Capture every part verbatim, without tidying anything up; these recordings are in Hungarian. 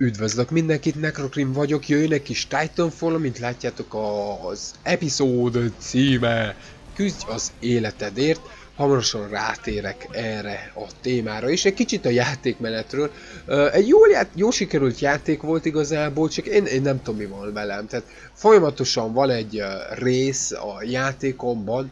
Üdvözlök mindenkit, Necrokrim vagyok, jöjjön egy kis Titanfall, mint látjátok az epizód címe Küzdj az életedért. Hamarosan rátérek erre a témára, és egy kicsit a játékmenetről. Egy jól, ját, jól sikerült játék volt igazából, csak én, én nem tudom mi van velem. Tehát folyamatosan van egy rész a játékomban,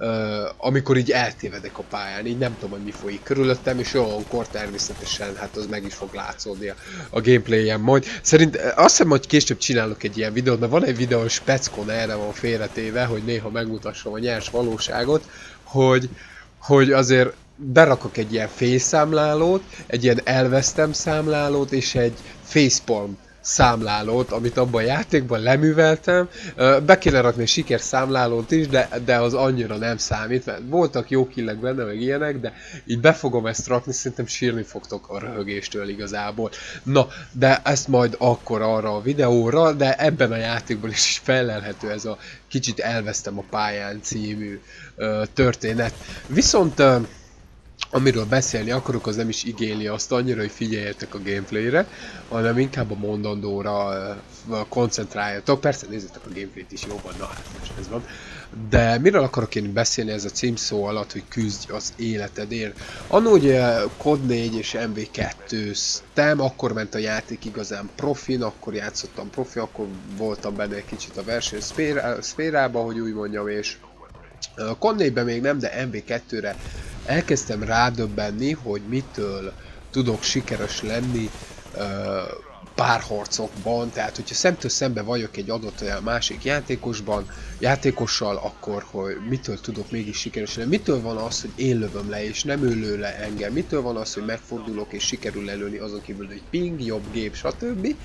amikor így eltévedek a pályán, így nem tudom, hogy mi folyik körülöttem, és olyankor természetesen hát az meg is fog látszódni a, a gameplay-en majd. Szerint azt hiszem, hogy később csinálok egy ilyen videót, mert van egy videó, speckon erre van félretéve, hogy néha megmutassam a nyers valóságot, hogy, hogy azért berakok egy ilyen face-számlálót, egy ilyen elvesztem számlálót, és egy facepalm számlálót, amit abban a játékban leműveltem. Be kéne rakni sikerszámlálót is, de, de az annyira nem számít, mert voltak jó killek benne, meg ilyenek, de így be fogom ezt rakni, szerintem sírni fogtok a röhögéstől igazából. Na, de ezt majd akkor arra a videóra, de ebben a játékban is fellelhető ez a kicsit elvesztem a pályán című uh, történet. Viszont uh, amiről beszélni akarok, az nem is igényli azt annyira, hogy figyeljetek a gameplayre, hanem inkább a mondandóra uh, koncentráljatok. Persze nézzétek a gameplayt is jobban, na hát most ez van. De miről akarok én beszélni ez a címszó alatt, hogy küzdj az életedért? Annó ugye Cod négy és M V kettőztem, akkor ment a játék igazán profin, akkor játszottam profi, akkor voltam benne egy kicsit a verseny szférába, hogy úgy mondjam, és Cod négyben még nem, de M V kettőre elkezdtem rádöbbenni, hogy mitől tudok sikeres lenni uh, párharcokban, tehát hogyha szemtől szembe vagyok egy adott olyan másik játékosban, játékossal, akkor hogy mitől tudok mégis sikeres lenni, mitől van az, hogy én lövöm le és nem ő lő le engem, mitől van az, hogy megfordulok és sikerül lelőni azon kívül, hogy ping, jobb gép, stb.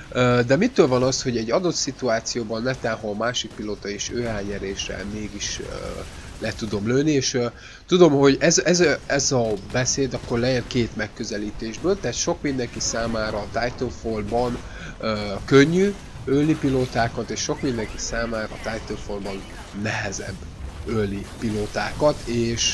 De mitől van az, hogy egy adott szituációban netán, ha a másik pilóta és ő elnyeréssel mégis le tudom lőni, és uh, tudom, hogy ez, ez, ez a beszéd akkor lejön két megközelítésből, tehát sok mindenki számára a Titanfallban uh, könnyű ölni pilótákat, és sok mindenki számára a Titanfallban nehezebb ölni pilótákat, és,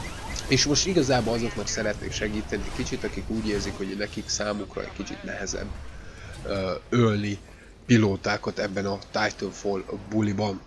és most igazából azoknak szeretnék segíteni kicsit, akik úgy érzik, hogy nekik számukra egy kicsit nehezebb uh, ölni pilótákat ebben a Titanfall buliban.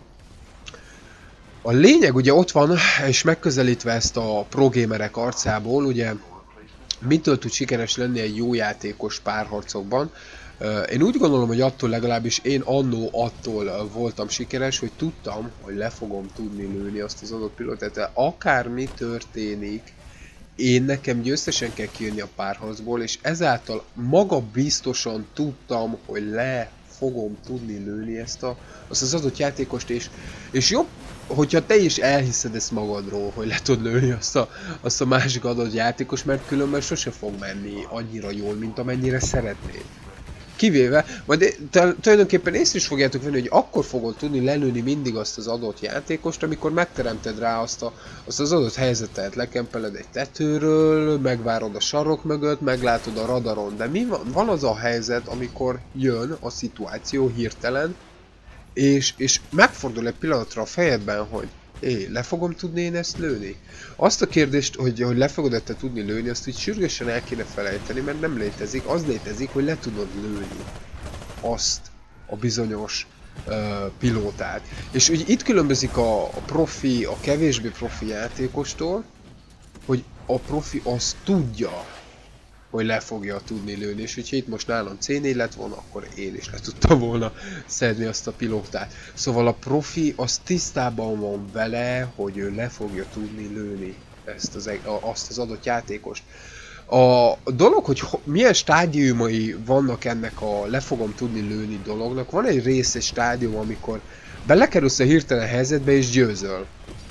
A lényeg ugye ott van, és megközelítve ezt a progamerek arcából, ugye mitől tud sikeres lenni egy jó játékos párharcokban. Én úgy gondolom, hogy attól legalábbis én annó attól voltam sikeres, hogy tudtam, hogy le fogom tudni lőni azt az adott pilótát. Akármi történik, én nekem győztesen kell kijönni a párharcból, és ezáltal magabiztosan tudtam, hogy le fogom tudni lőni ezt a, azt az adott játékost, és, és jobb, hogyha te is elhiszed ezt magadról, hogy le tud lőni azt a, azt a másik adott játékos, mert különben sose fog menni annyira jól, mint amennyire szeretnéd. Kivéve, majd tulajdonképpen észre is fogjátok venni, hogy akkor fogod tudni lelőni mindig azt az adott játékost, amikor megteremted rá azt, a, azt az adott helyzetet, lekempeled egy tetőről, megvárod a sarok mögött, meglátod a radaron, de mi van? Van az a helyzet, amikor jön a szituáció hirtelen, és, és megfordul egy pillanatra a fejedben, hogy é, le fogom tudni én ezt lőni? Azt a kérdést, hogy, hogy le fogod ezt tudni lőni, azt így sürgősen el kéne felejteni, mert nem létezik. Az létezik, hogy le tudod lőni azt a bizonyos uh, pilótát. És ugye itt különbözik a, a profi, a kevésbé profi játékostól, hogy a profi azt tudja, hogy le fogja tudni lőni, és hogyha itt most nálam cé négy lett volna, akkor én is le tudtam volna szedni azt a pilótát. Szóval a profi az tisztában van vele, hogy ő le fogja tudni lőni ezt az, azt az adott játékost. A dolog, hogy milyen stádiumai vannak ennek a le fogom tudni lőni dolognak, van egy rész, egy stádium, amikor belekerülsz a hirtelen helyzetbe és győzöl.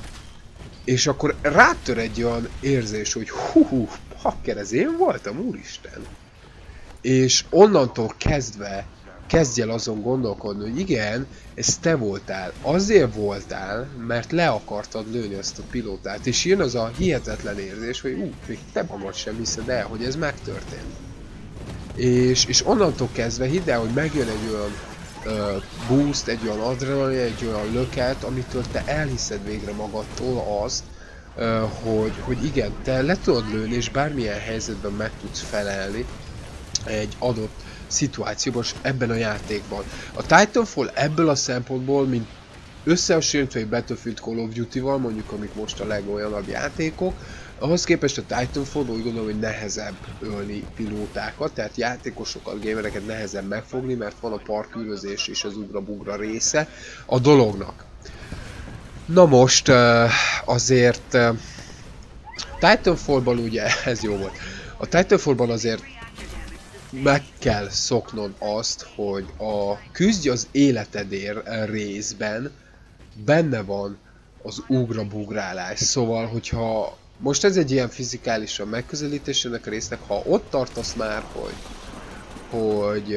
És akkor rátör egy olyan érzés, hogy hú, hú, hacker, ez én voltam, úristen. És onnantól kezdve kezdj el azon gondolkodni, hogy igen, ez te voltál. Azért voltál, mert le akartad lőni ezt a pilótát. És jön az a hihetetlen érzés, hogy ú, még te magad sem hiszed el, hogy ez megtörtént. És, és onnantól kezdve hidd el, hogy megjön egy olyan uh, boost, egy olyan adrenalin, egy olyan löket, amitől te elhiszed végre magadtól azt, Uh, hogy, hogy igen, te le tudod lőni, és bármilyen helyzetben meg tudsz felelni egy adott szituációban ebben a játékban. A Titanfall ebből a szempontból, mint összehasonlítva egy Battlefield Call of Duty-val, mondjuk amik most a legolyanabb játékok, ahhoz képest a Titanfall úgy gondolom, hogy nehezebb ölni pilótákat, tehát játékosokat, gamereket nehezebb megfogni, mert van a parkűrözés és az ugra-bugra része a dolognak. Na most azért Titanfallban ugye ez jó volt. A Titanfallban azért meg kell szoknod azt, hogy a küzdj az életedért részben benne van az ugra-bugrálás. Szóval, hogyha most ez egy ilyen fizikálisan megközelítés ennek a résznek, ha ott tartasz már, hogy, hogy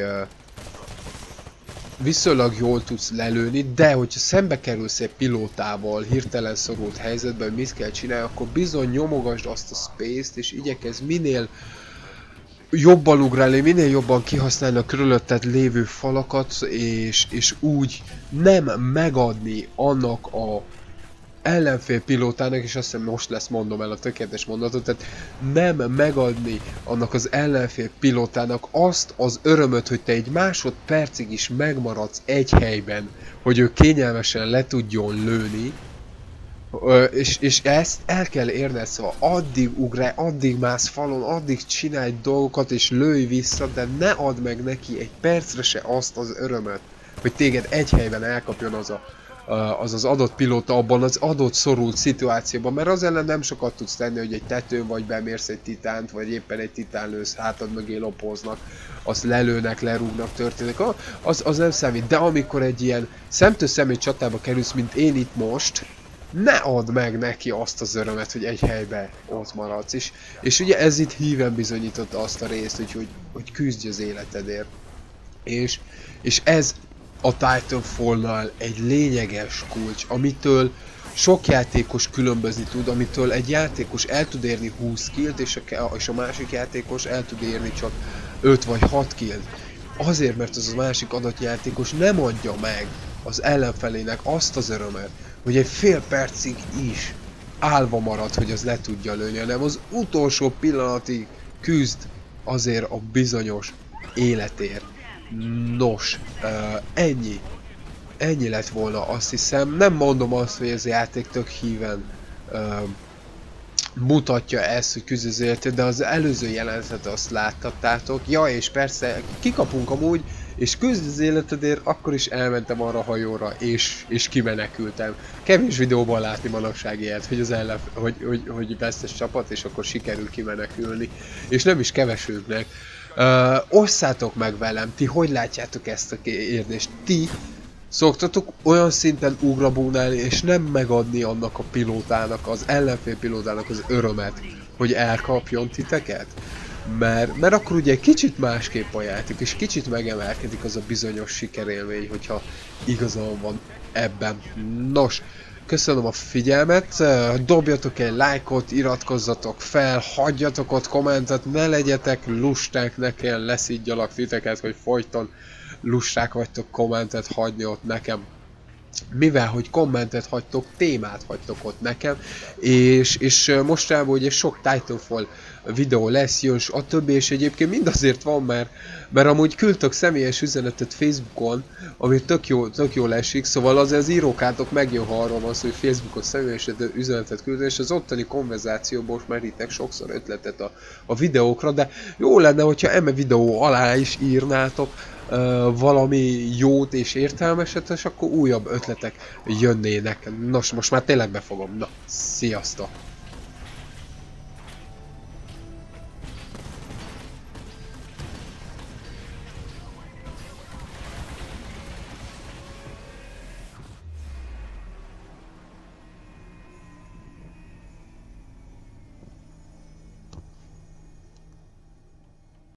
viszonylag jól tudsz lelőni, de hogyha szembe kerülsz egy pilótával hirtelen szorult helyzetben, hogy mit kell csinálni, akkor bizony nyomogasd azt a space-t, és igyekezz minél jobban ugrálni, minél jobban kihasználni a körülötted lévő falakat, és, és úgy nem megadni annak a ellenfél pilótának, és azt hiszem most lesz mondom el a tökéletes mondatot, tehát nem megadni annak az ellenfél pilótának azt az örömöt, hogy te egy másodpercig is megmaradsz egy helyben, hogy ő kényelmesen le tudjon lőni, és, és ezt el kell érned, szóval addig ugrálj, addig mász falon, addig csinálj dolgokat és lőj vissza, de ne add meg neki egy percre se azt az örömöt, hogy téged egy helyben elkapjon az a az az adott pilóta abban az adott szorult szituációban, mert az ellen nem sokat tudsz tenni, hogy egy tetőn vagy bemérsz egy titánt, vagy éppen egy titán lősz, hátad mögé lopoznak, azt lelőnek, lerúgnak, történik, az, az nem számít, de amikor egy ilyen szemtől személy csatába kerülsz, mint én itt most, ne add meg neki azt az örömet, hogy egy helyben ott maradsz is. És ugye ez itt híven bizonyította azt a részt, hogy, hogy, hogy küzdj az életedért. És, és ez a Titanfall-nál egy lényeges kulcs, amitől sok játékos különbözni tud, amitől egy játékos el tud érni húsz killt, és a, és a másik játékos el tud érni csak öt vagy hat killt. Azért, mert az a másik adott játékos nem adja meg az ellenfelének azt az örömet, hogy egy fél percig is állva marad, hogy az le tudja lőni, hanem az utolsó pillanatig küzd azért a bizonyos életért. Nos, uh, ennyi. Ennyi lett volna, azt hiszem. Nem mondom azt, hogy ez a játék tök híven uh, mutatja ezt, hogy küzd az életért, de az előző jelenetet azt láttattátok. Ja, és persze kikapunk amúgy, és küzd az életedért, akkor is elmentem arra a hajóra, és, és kimenekültem. Kevés videóban látni manapság ilyet, hogy az ellen, hogy, hogy, hogy vesztes csapat, és akkor sikerül kimenekülni. És nem is kevesüknek. Uh, osszátok meg velem, ti hogy látjátok ezt a kérdést? Ti szoktatok olyan szinten ugrabugnálni, és nem megadni annak a pilótának, az ellenfél pilótának az örömet, hogy elkapjon titeket? Mert, mert akkor ugye kicsit másképp a játék, és kicsit megemelkedik az a bizonyos sikerélmény, hogyha igazán van ebben. Nos, köszönöm a figyelmet, dobjatok egy lájkot, iratkozzatok fel, hagyjatok ott kommentet, ne legyetek lusták, ne kell leszidjalak titeket, hogy folyton lusták vagytok kommentet hagyni ott nekem. Mivel, hogy kommentet hagytok, témát hagytok ott nekem, és, és mostanában ugye sok Titanfall videó lesz, jön, a többi, és egyébként mindazért van, mert, mert amúgy küldtök személyes üzenetet Facebookon, ami tök jó, tök jól esik, szóval azért az írókátok megjön, ha arról van szó, hogy Facebookon személyes üzenetet küldeni, és az ottani konverzációból merítek sokszor ötletet a, a videókra, de jó lenne, hogyha eme videó alá is írnátok Uh, valami jót és értelmeset, és akkor újabb ötletek jönnének. Nos, most már tényleg befogom. Na, sziasztok!